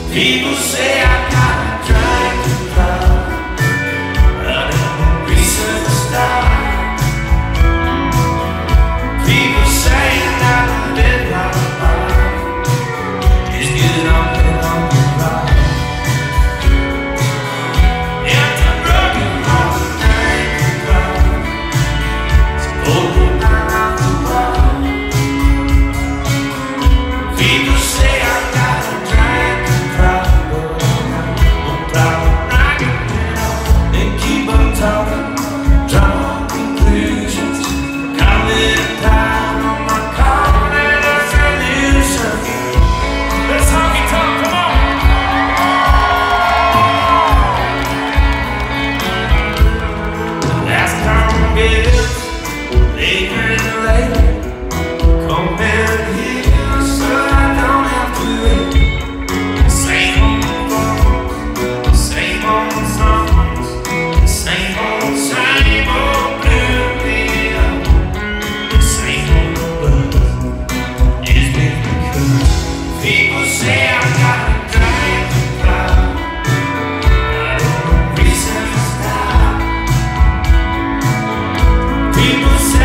People say I got a drinking problem, but I'm a recent star. People say that I live like a bar. It's good on the ride. It's a broken heart, drinking problem. It's over now the world. People say I got a drinking problem. I'm proud of knocking it off and keep on talking, drawing conclusions, coming down on my corner solution. Let's honky tonk, come on. The last time is later and later. Come down here so I don't have to wait. Same old songs, same old songs, same old blue radio. Same old buzz is me because people say I got a drinking problem, but I'm a recent star. People say